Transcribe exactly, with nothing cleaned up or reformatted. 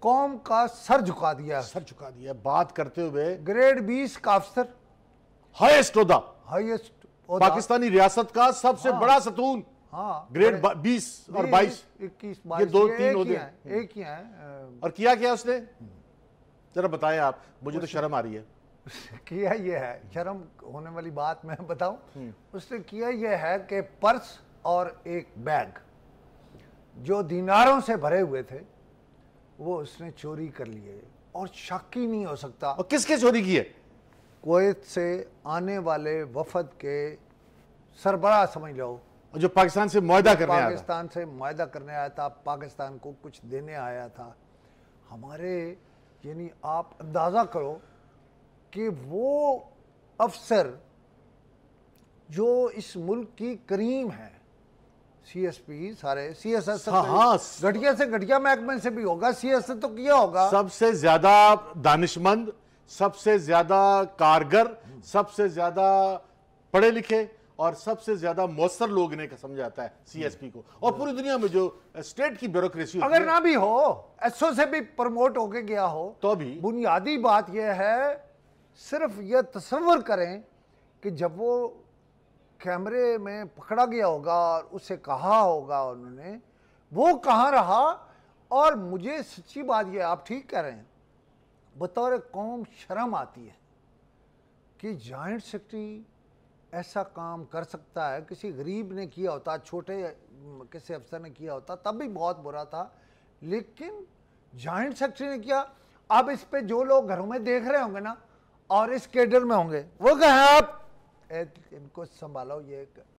قوم کا سر جھکا دیا سر جھکا دیا بات کرتے ہوئے. گریڈ بیس کا افسر, ہائیسٹ عہدہ, ہائیسٹ پاکستانی ریاست کا سب سے بڑا ستون, ہاں گریڈ بیس اور بائیس, اکیس یہ بائیس دو تین عہدے ہیں, ایک ہی ہیں. اور کیا کیا اس نے ذرا بتائیں آپ, مجھے تو شرم آ رہی ہے. کیا یہ ہے, شرم ہونے والی بات میں بتاؤں, اس نے کیا یہ ہے کہ پرس اور ایک بیگ جو دیناروں سے بھرے ہوئے تھے وہ اس نے چوری کر لیے, اور شک ہی نہیں ہو سکتا. اور کس کے چوری کی ہے؟ کویت سے آنے والے وفد کے سربراہ سمجھ لو, جو پاکستان سے معاہدہ کرنے آیا تھا. پاکستان سے معاہدہ کرنے آیا تھا, پاکستان کو کچھ دینے آیا تھا. ہمارے یعنی آپ اندازہ کرو کہ وہ افسر جو اس ملک کی کریم ہے, سی ایس پی سارے سی ایس ایس گھٹیا سے گھٹیا محکمے سے بھی ہوگا, سی ایس ایس تو کیا ہوگا, سب سے زیادہ دانشمند, سب سے زیادہ کارگر, سب سے زیادہ پڑھے لکھے اور سب سے زیادہ مؤثر لوگ نے سمجھاتا ہے سی ایس پی کو. اور پوری دنیا میں جو اسٹیٹ کی بیوروکریسی ہوتی ہے, اگر نہ بھی ہو, ایس او سے بھی پروموٹ ہو کے گیا ہو, تو بھی بنیادی بات یہ ہے, صرف یہ تصور کریں کہ جب وہ کیمرے میں پکڑا گیا ہوگا اور اسے کہا ہوگا انہوں نے, وہ کہاں رہا. اور مجھے سچی بات یہ, آپ ٹھیک کہہ رہے ہیں, بطور قوم شرم آتی ہے کہ جوائنٹ سیکرٹری ایسا کام کر سکتا ہے. کسی غریب نے کیا ہوتا, چھوٹے کسی افسر نے کیا ہوتا تب بھی بہت برا تھا, لیکن جوائنٹ سیکرٹری نے کیا. اب اس پہ جو لوگ گھروں میں دیکھ رہے ہوں گے نا اور اس کیڈر میں ہوں گے, وہ کہیں آپ ان کو سنبھالو, یہ